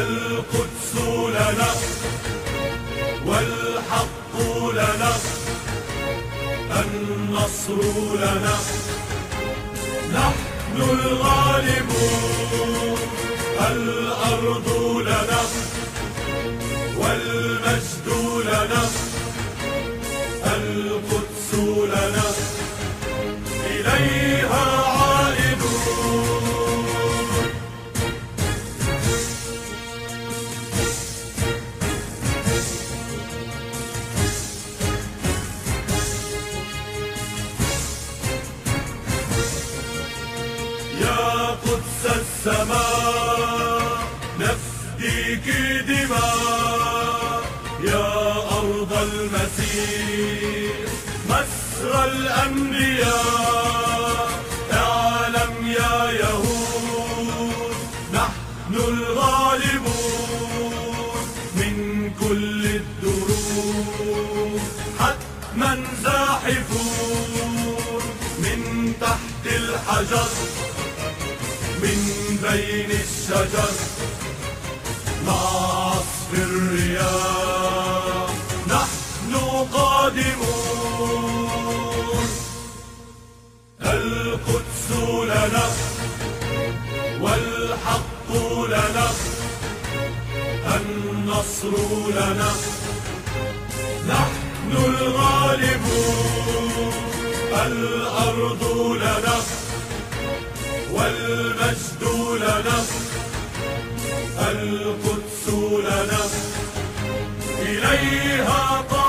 القدس لنا والحق لنا، النصر لنا، نحن الغالبون. الأرض لنا والمجد لنا، القدس لنا، إليها عائدون. يا قدس السماء نفديك دماء، يا أرض المسيح مسرى الأنبياء. اعلم يا يهود نحن الغالبون، من كل الدروب حتما زاحفون، من تحت الحجر من بين الشجر، مع عصف الرياح نحن قادمون. القدس لنا والحق لنا، النصر لنا، نحن الغالبون. الأرض لنا والمجد لنا، القدس لنا، إليها